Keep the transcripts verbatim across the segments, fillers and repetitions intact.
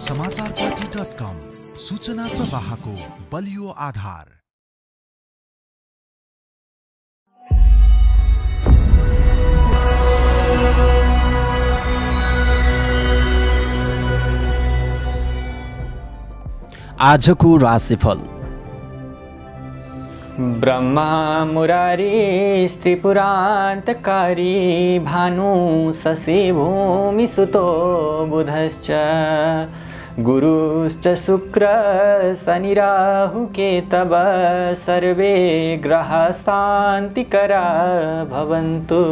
समाचार party dot कम, सूचना प्रवाहको बलियो आधार। आजको राशिफल। ब्रह्मा मुरारी त्रिपुरान्तकारी भानु शशि भूमि सुतो बुधश्च गुरुश्च शुक्र शनि राहु केतव सर्वे ग्रहा शान्तिकरा भवन्तु।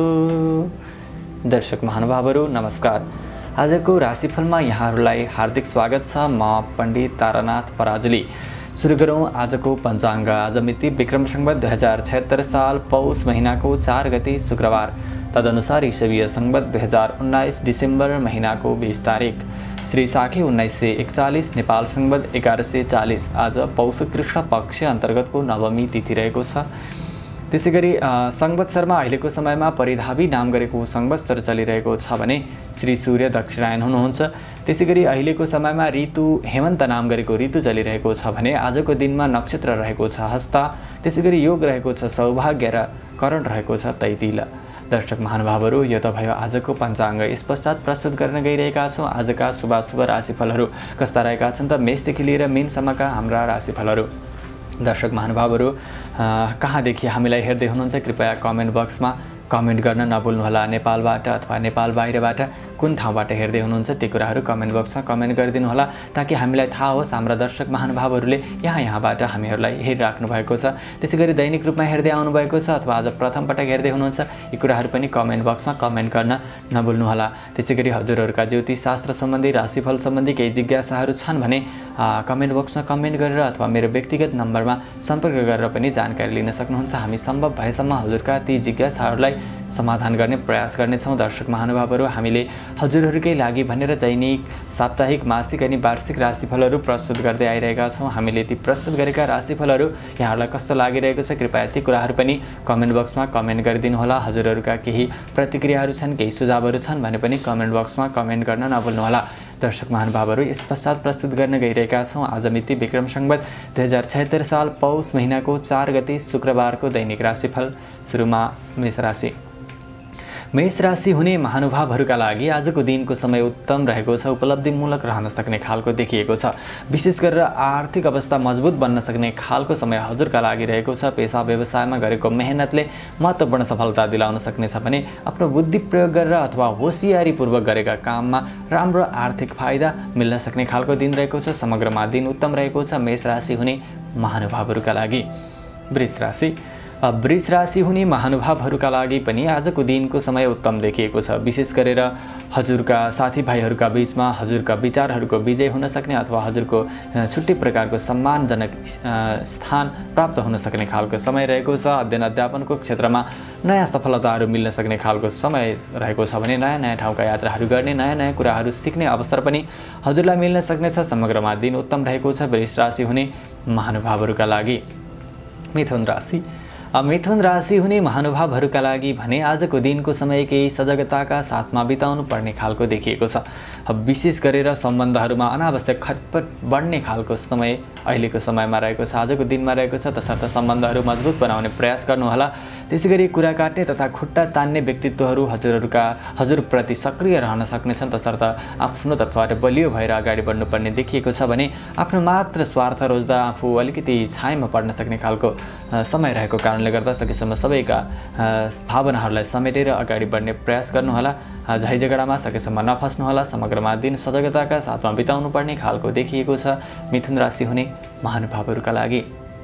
दर्शक महानुभावहरू नमस्कार। आजको राशिफलमा यहाँहरूलाई हार्दिक स्वागत छ। म पण्डित तारानाथ पराजुली। सुरु गरौँ आजको पञ्चाङ्ग। आज मिति विक्रम संवत दुई हजार छयत्तर साल पौष महीनाको चार गते शुक्रबार, तदनुसार ईसवीय संवत दुई हजार उन्नाइस डिसेम्बर महीनाको बीस तारिक, श्री साखी उन्नाइस सय एकचालिस, नेपाल संवत एघार सय चालिस। आज पौष कृष्ण पक्ष अन्तर्गतको नवमी तिथि रहेको छ। त्यसै गरी संवत्सरमा अहिलेको समयमा परिधावी नाम गरेको संवत्सर चलिरहेको छ भने श्री सूर्य दक्षिणायन हुनुहुन्छ। त्यसै गरी अहिलेको समयमा ऋतु हेमन्त नाम गरेको ऋतु चलिरहेको छ भने आजको दिनमा नक्षत्र रहेको छ हस्ता। त्यसै गरी योग रहेको छ सौभाग्य र करण रहेको छ तैतिल। दर्शक महानुभावहरू, यो त भयो आजको पञ्चाङ्ग। यस पश्चात प्रस्तुत गर्न गइरहेका छौँ आजका शुभाशुभ राशिफलहरू कस्ता रहेका छन् त मेषदेखि लिएर मीनसम्मका हाम्रा राशिफलहरू। दर्शक महानुभावहरू, कहाँदेखि हामीलाई हेर्दै हुनुहुन्छ कृपया कमेन्ट बक्समा कमेन्ट गर्न नभुल्नुहोला। नेपालबाट अथवा नेपाल बाहिरबाट कुन ठाउँबाट हेर्दै हुनुहुन्छ त्यो कुराहरू कमेन्ट बक्समा कमेन्ट गरिदिनुहोला, ताकि हामीलाई थाहा होस् हाम्रा दर्शक महानुभावहरूले यहाँ यहाँबाट हामीहरूलाई हेरिराख्नु भएको छ। त्यसै गरी दैनिक रूपमा हेर्दै आउनुभएको छ अथवा आज प्रथम पटक हेर्दै हुनुहुन्छ, यी कुराहरू पनि कमेन्ट बक्समा कमेन्ट गर्न नभुल्नुहोला। त्यसै गरी हजुरहरूका ज्योतिष शास्त्र सम्बन्धी राशिफल सम्बन्धी केही जिज्ञासाहरू छन् भने कमेन्ट बक्समा कमेन्ट गरेर अथवा मेरो व्यक्तिगत नम्बरमा सम्पर्क गरेर पनि जानकारी लिन सक्नुहुन्छ। हामी सम्भव भएसम्म हजुरका ती जिज्ञासाहरूलाई समाधान गर्ने प्रयास गर्नेछौँ। दर्शक महानुभावहरू, हामीले हजुरहरूकै लागि भनेर दैनिक, साप्ताहिक, मासिक अनि वार्षिक राशिफलहरू प्रस्तुत गर्दै आइरहेका छौँ। हामीले ती प्रस्तुत गरेका राशिफलहरू यहाँहरूलाई कस्तो लागिरहेको छ कृपया ती कुराहरू पनि कमेन्ट बक्समा कमेन्ट गरिदिनुहोला। हजुरहरूका केही प्रतिक्रियाहरू छन्, केही सुझावहरू छन् भने पनि कमेन्ट बक्समा कमेन्ट गर्न नभुल्नुहोला। दर्शक महानुभावहरू, यस पश्चात प्रस्तुत गर्न गइरहेका छौँ आज मिति विक्रम संवत दुई हजार छयत्तर साल पौष महीनाको चार गते शुक्रबारको दैनिक राशिफल। सुरुमा मेष राशि। मेष राशि हुने महानुभावहरूका लागि आजको दिनको समय उत्तम रहेको छ। उपलब्धिमूलक रहन सक्ने खालको देखिएको छ। विशेष गरेर आर्थिक अवस्था मजबुत बन्न सक्ने खालको समय हजुरका लागि रहेको छ। पेसा व्यवसायमा गरेको मेहनतले महत्त्वपूर्ण सफलता दिलाउन सक्नेछ भने आफ्नो बुद्धि प्रयोग गरेर अथवा होसियारीपूर्वक गरेका काममा राम्रो आर्थिक फाइदा मिल्न सक्ने खालको दिन रहेको छ। समग्रमा दिन उत्तम रहेको छ मेष राशि हुने महानुभावहरूका लागि। वृष राशि। वृष राशि हुने महानुभावहरूका लागि पनि आजको दिनको समय उत्तम देखिएको छ। विशेष गरेर हजुरका साथीभाइहरूका बिचमा हजुरका विचारहरूको विजय हुन सक्ने अथवा हजुरको छुट्टै प्रकारको सम्मानजनक स्थान प्राप्त हुन सक्ने खालको समय रहेको छ। अध्ययन अध्यापनको क्षेत्रमा नयाँ सफलताहरू मिल्न सक्ने खालको समय रहेको छ भने नयाँ नयाँ ठाउँका यात्राहरू गर्ने, नयाँ नयाँ कुराहरू सिक्ने अवसर पनि हजुरलाई मिल्न सक्नेछ। समग्रमा दिन उत्तम रहेको छ वृष राशि हुने महानुभावहरूका लागि। मिथुन राशि। मिथुन राशि हुने महानुभावहरूका लागि भने आजको दिनको समय केही सजगताका साथमा बिताउनु पर्ने खालको देखिएको छ। विशेष गरेर सम्बन्धहरूमा अनावश्यक खटपट बढ्ने खालको समय अहिलेको समयमा रहेको छ, आजको दिनमा रहेको छ। तसर्थ सम्बन्धहरू मजबुत बनाउने प्रयास गर्नुहोला। त्यसै गरी कुरा काट्ने तथा खुट्टा तान्ने व्यक्तित्वहरू हजुरहरूका हजुरप्रति सक्रिय रहन सक्नेछन्। तसर्थ आफ्नो तर्फबाट बलियो भएर अगाडि बढ्नुपर्ने देखिएको छ भने आफ्नो मात्र स्वार्थ रोज्दा आफू अलिकति छायामा पर्न सक्ने खालको समय रहेको कारणले गर्दा सकेसम्म सबैका भावनाहरूलाई समेटेर अगाडि बढ्ने प्रयास गर्नुहोला। झैझगडामा सकेसम्म नफस्नुहोला। समग्रमा दिन सजगताका साथमा बिताउनु पर्ने खालको देखिएको छ मिथुन राशि हुने महानुभावहरूका लागि।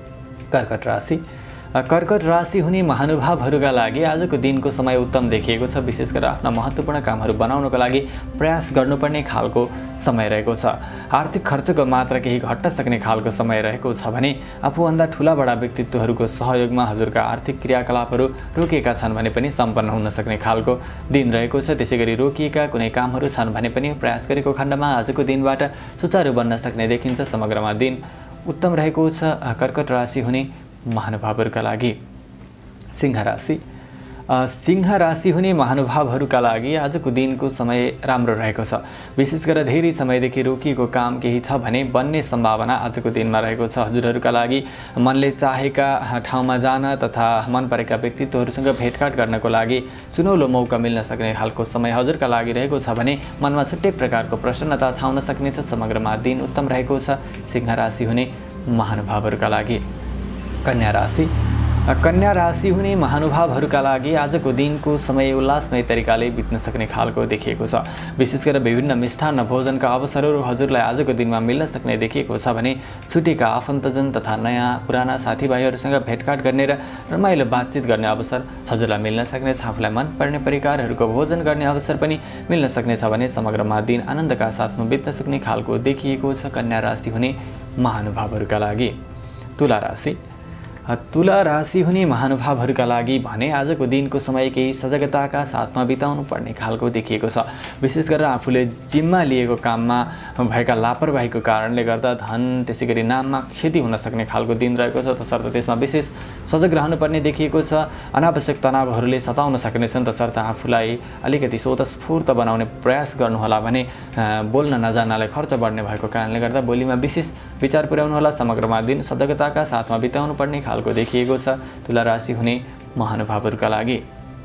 कर्कट राशि। कर्कट राशि हुने महानुभावहरूका लागि आजको दिनको समय उत्तम देखिएको छ। विशेष गरेर आफ्ना महत्त्वपूर्ण कामहरू बनाउनको लागि प्रयास गर्नुपर्ने खालको समय रहेको छ। आर्थिक खर्चको मात्रा केही घट्न सक्ने खालको समय रहेको छ भने आफूभन्दा ठुला बडा व्यक्तित्वहरूको सहयोगमा हजुरका आर्थिक क्रियाकलापहरू रोकिएका छन् भने पनि सम्पन्न हुन सक्ने खालको दिन रहेको छ। त्यसै गरी रोकिएका कुनै कामहरू छन् भने पनि प्रयास गरेको खण्डमा आजको दिनबाट सुचारू बन्न सक्ने देखिन्छ। समग्रमा दिन उत्तम रहेको छ कर्कट राशि हुने महानुभावहरूका लागि। सिंह राशि। सिंह राशि हुने महानुभावहरूका लागि आजको दिनको समय राम्रो रहेको छ। विशेष गरेर धेरै समयदेखि रोकिएको काम केही छ भने बन्ने सम्भावना आजको दिनमा रहेको छ। हजुरहरूका लागि मनले चाहेका ठाउँमा जान तथा मन परेका व्यक्तित्वहरूसँग भेटघाट गर्नको लागि सुनौलो मौका मिल्न सक्ने खालको समय हजुरका लागि रहेको छ भने मनमा छुट्टै प्रकारको प्रसन्नता छाउन सक्नेछ। समग्रमा दिन उत्तम रहेको छ सिंह राशि हुने महानुभावहरूका लागि। कन्या राशि कन्या राशि हुने महानुभावहरूका लागि आजको दिनको समय उल्लासमय तरिकाले बित्न सक्ने खालको देखिएको छ। विशेष गरेर विभिन्न मिष्ठान्न भोजनका अवसरहरू हजुरलाई आजको दिनमा मिल्न सक्ने देखिएको छ भने छुटेका आफन्तजन तथा नयाँ पुराना साथीभाइहरूसँग भेटघाट गर्ने र रमाइलो बातचित गर्ने अवसर हजुरलाई मिल्न सक्नेछ। आफूलाई मनपर्ने परिकारहरूको भोजन गर्ने अवसर पनि मिल्न सक्नेछ भने समग्रमा दिन आनन्दका साथमा बित्न सक्ने खालको देखिएको छ कन्या राशि हुने महानुभावहरूका लागि। तुला राशि तुला राशि हुने महानुभावहरूका लागि भने आजको दिनको समय केही सजगताका साथमा बिताउनु पर्ने खालको देखिएको छ। विशेष गरेर आफूले जिम्मा लिएको काममा भएका लापरवाहीको कारणले गर्दा धन त्यसै गरी नाममा क्षति हुन सक्ने खालको दिन रहेको छ। तसर्थ त्यसमा विशेष सजग रहनुपर्ने देखिएको छ। अनावश्यक तनावहरूले सताउन सक्नेछन्। तसर्थ आफूलाई अलिकति स्वतस्फूर्त बनाउने प्रयास गर्नुहोला भने बोल्न नजान्नाले खर्च बढ्ने भएको कारणले गर्दा बोलीमा विशेष विचार पुर्याउनुहोला। समग्रमा दिन सजगताका साथमा बिताउनु पर्ने खालको देखिएको छ तुला राशि हुने महानुभावहरूका लागि।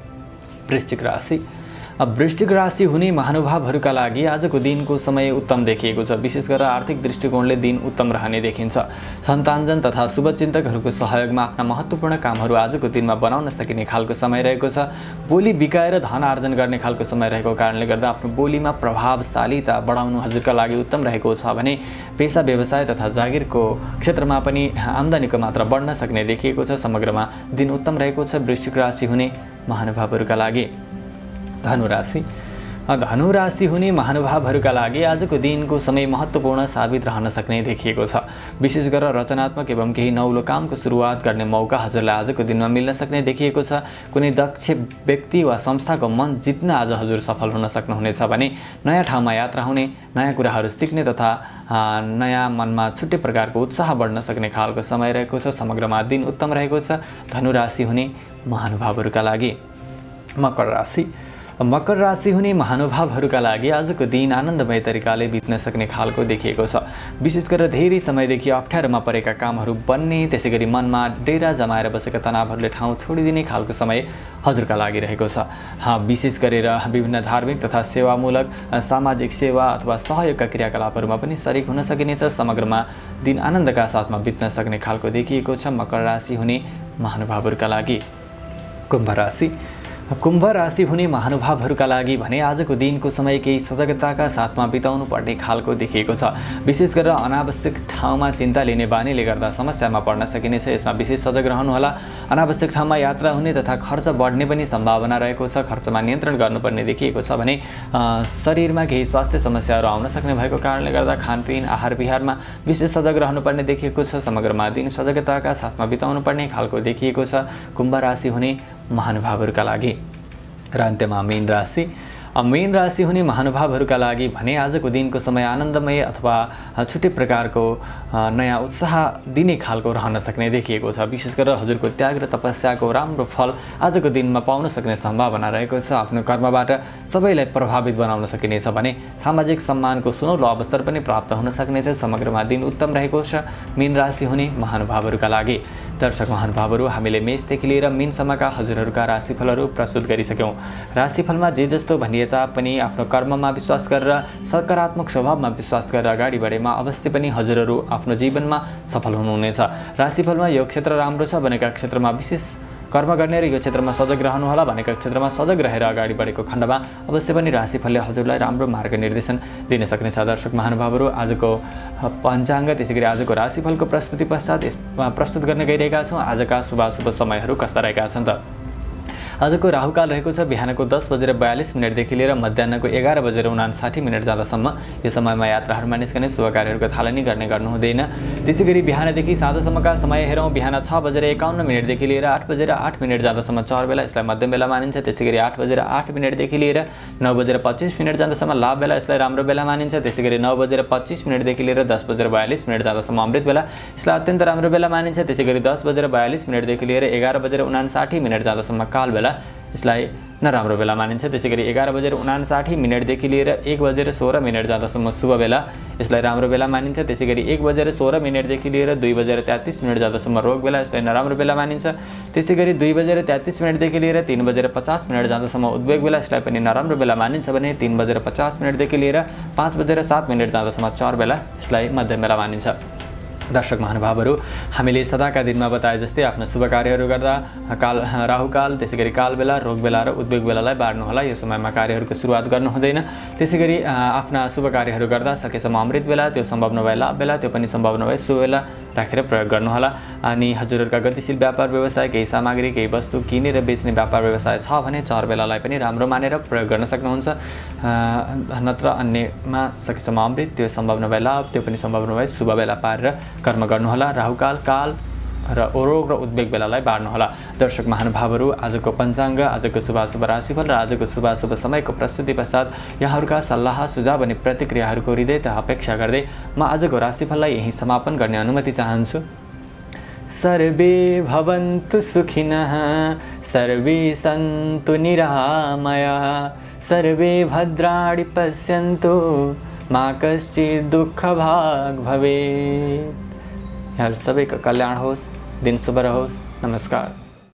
वृश्चिक राशि वृश्चिक राशि हुने महानुभावहरूका लागि आजको दिनको समय उत्तम देखिएको छ। विशेष गरेर आर्थिक दृष्टिकोणले दिन उत्तम रहने देखिन्छ। सन्तानजन तथा शुभचिन्तकहरूको सहयोगमा आफ्ना महत्त्वपूर्ण कामहरू आजको दिनमा बनाउन सकिने खालको समय रहेको छ। बोली बिकाएर धन आर्जन गर्ने खालको समय रहेको कारणले गर्दा आफ्नो बोलीमा प्रभावशालीता बढाउनु हजुरका लागि उत्तम रहेको छ भने पेसा व्यवसाय तथा जागिरको क्षेत्रमा पनि आम्दानीको मात्रा बढ्न सक्ने देखिएको छ। समग्रमा दिन उत्तम रहेको छ वृश्चिक राशि हुने महानुभावहरूका लागि। धनुराशि धनुराशि हुने महानुभावहरूका लागि आजको दिनको समय महत्त्वपूर्ण साबित रहन सक्ने देखिएको छ। विशेष गरेर रचनात्मक एवं केही नौलो कामको सुरुवात गर्ने मौका हजुरलाई आजको दिनमा मिल्न सक्ने देखिएको छ। कुनै दक्ष व्यक्ति वा संस्थाको मन जित्न आज हजुर सफल हुन सक्नुहुनेछ भने नयाँ ठाउँमा यात्रा हुने, नयाँ कुराहरू सिक्ने तथा नयाँ मनमा छुट्टै प्रकारको उत्साह बढ्न सक्ने खालको समय रहेको छ। समग्रमा दिन उत्तम रहेको छ धनुराशि हुने महानुभावहरूका लागि। मकर राशि मकर राशि हुने महानुभावहरूका लागि आजको दिन आनन्दमय तरिकाले बित्न सक्ने खालको देखिएको छ। विशेष गरेर धेरै समयदेखि अप्ठ्यारोमा परेका कामहरू बन्ने, त्यसै गरी मनमा डेरा जमाएर बसेका तनावहरूले ठाउँ छोडिदिने खालको समय हजुरका लागि रहेको छ। हाँ, विशेष गरेर विभिन्न धार्मिक तथा सेवामूलक सामाजिक सेवा अथवा सहयोगका क्रियाकलापहरूमा पनि सरिक हुन सकिनेछ। समग्रमा दिन आनन्दका साथमा बित्न सक्ने खालको देखिएको छ मकर राशि हुने महानुभावहरूका लागि। कुम्भ राशि कुम्भ राशि हुने महानुभावहरूका लागि भने आजको दिनको समय केही सजगताका साथमा बिताउनु पर्ने खालको देखिएको छ। विशेष गरेर अनावश्यक ठाउँमा चिन्ता लिने बानीले गर्दा समस्यामा पर्न सकिनेछ। यसमा विशेष सजग रहनुहोला। अनावश्यक ठाउँमा यात्रा हुने तथा खर्च बढ्ने पनि सम्भावना रहेको छ। खर्चमा नियन्त्रण गर्नुपर्ने देखिएको छ भने शरीरमा केही स्वास्थ्य समस्याहरू आउन सक्ने भएको कारणले गर्दा खानपिन आहार विहारमा विशेष सजग रहनुपर्ने देखिएको छ। समग्रमा दिन सजगताका साथमा बिताउनु पर्ने खालको देखिएको छ कुम्भ राशि हुने महानुभावहरूका लागि। र अन्त्यमा मीन राशि मीन राशि हुने महानुभावहरूका लागि भने आजको दिनको समय आनन्दमय अथवा छुट्टै प्रकारको नयाँ उत्साह दिने खालको रहन सक्ने देखिएको छ। विशेष गरेर हजुरको त्याग र तपस्याको राम्रो फल आजको दिनमा पाउन सक्ने सम्भावना रहेको छ। आफ्नो कर्मबाट सबैलाई प्रभावित बनाउन सकिनेछ भने सामाजिक सम्मानको सुनौलो अवसर पनि प्राप्त हुन सक्नेछ। समग्रमा दिन उत्तम रहेको छ मीन राशि हुने महानुभावहरूका लागि। दर्शक महानुभावहरू, हामीले मेषदेखि लिएर मीनसम्मका हजुरहरूका राशिफलहरू प्रस्तुत गरिसक्यौँ। राशिफलमा जे जस्तो भनिए तापनि आफ्नो कर्ममा विश्वास गरेर सकारात्मक स्वभावमा विश्वास गरेर अगाडि बढेमा अवश्य पनि हजुरहरू आफ्नो जीवनमा सफल हुनुहुनेछ। राशिफलमा यो क्षेत्र राम्रो छ भनेका क्षेत्रमा विशेष कर्म गर्ने र यो क्षेत्रमा सजग रहनुहोला भनेका क्षेत्रमा सजग रहेर अगाडि बढेको खण्डमा अवश्य पनि राशिफलले हजुरलाई राम्रो मार्गनिर्देशन दिन सक्नेछ। दर्शक महानुभावहरू, आजको पञ्चाङ्ग त्यसै गरी आजको राशिफलको प्रस्तुति पश्चात यसमा प्रस्तुत गर्न गइरहेका छौँ। आजका शुभाशुभ समयहरू कस्ता रहेका छन् त? आजको राहुकाल रहेको छ बिहानको दस बजेर बयालिस मिनटदेखि लिएर मध्याहको एघार बजेर उनासाठी मिनट जाँदासम्म। यो समयमा यात्राहरूमा निस्कने शुभ कार्यहरूको थालनी गर्ने गर्नु हुँदैन। त्यसै गरी बिहानदेखि साँझसम्मका समय हेरौँ। बिहान छ बजेर एकाउन्न मिनटदेखि लिएर आठ बजेर आठ मिनट जाँदासम्म चर बेला, यसलाई मध्यम बेला मानिन्छ। त्यसै गरी आठ बजेर आठ मिनटदेखि लिएर नौ बजेर पच्चिस मिनट जाँदासम्म लाभ बेला, यसलाई राम्रो बेला मानिन्छ। त्यसै गरी नौ बजेर पच्चिस मिनटदेखि लिएर दस बजेर बयालिस मिनट जाँदासम्म अमृत बेला, यसलाई अत्यन्त राम्रो बेला मानिन्छ। त्यसै गरी दस बजेर बयालिस मिनटदेखि लिएर एघार बजेर उनासाठी मिनट जाँदासम्म काल बेला, यसलाई नराम्रो बेला मानिन्छ। त्यसै गरी एघार बजेर उनासाठी मिनटदेखि लिएर एक बजेर सोह्र मिनट जाँदासम्म शुभ बेला, यसलाई राम्रो बेला मानिन्छ। त्यसै गरी एक बजेर सोह्र मिनटदेखि लिएर दुई बजेर तेत्तिस मिनट जाँदासम्म रोग बेला, यसलाई नराम्रो बेला मानिन्छ। त्यसै गरी दुई बजेर तेत्तिस मिनटदेखि लिएर तीन बजेर पचास मिनट जाँदासम्म उद्वेग बेला, यसलाई पनि नराम्रो बेला मानिन्छ भने तीन बजेर पचास मिनटदेखि लिएर पाँच बजेर सात मिनट जाँदासम्म चर बेला, यसलाई मध्यम बेला मानिन्छ। दर्शक महानुभावहरू, हामीले सदाका दिनमा बताए जस्तै आफ्ना शुभ कार्यहरू गर्दा काल राहुकाल, त्यसै गरी काल बेला, रोग बेला र उद्वेग बेलालाई बार्नुहोला। यो समयमा कार्यहरूको सुरुवात गर्नु हुँदैन। त्यसै गरी आफ्ना शुभ कार्यहरू गर्दा सकेसम्म अमृत बेला, त्यो सम्भव नभए लाभ बेला, त्यो पनि सम्भव नभए शुभ बेला राखेर प्रयोग गर्नुहोला। अनि हजुरहरूका गतिशील व्यापार व्यवसाय, केही सामग्री केही वस्तु किनेर बेच्ने व्यापार व्यवसाय छ भने चर बेलालाई पनि राम्रो मानेर प्रयोग गर्न सक्नुहुन्छ। नत्र अन्यमा सकेसम्म अमृत, त्यो सम्भव नभए लाभ, त्यो पनि सम्भव नभए शुभ बेला पारेर कर्म गर्नुहोला। राहुकाल, काल र रोग र उद्वेग बेलालाई बार्नुहोला। दर्शक महानुभावहरू, आजको पञ्चाङ्ग, आजको शुभाशुभ राशिफल र आजको शुभाशुभ समयको प्रस्तुति पश्चात यहाँहरूका सल्लाह सुझाव अनि प्रतिक्रियाहरूको हृदयतः अपेक्षा गर्दै म आजको राशिफललाई यही समापन गर्ने अनुमति चाहन्छु। सर्वे भवन्तु सुखिनः, सर्वे सन्तु निरामयाः, सर्वे भद्राणि पश्यन्तु, मा कश्चित् दुःखभाग् भवेत्। यहाँहरू सबैको कल्याण होस्, दिन शुभ रहोस्। नमस्कार।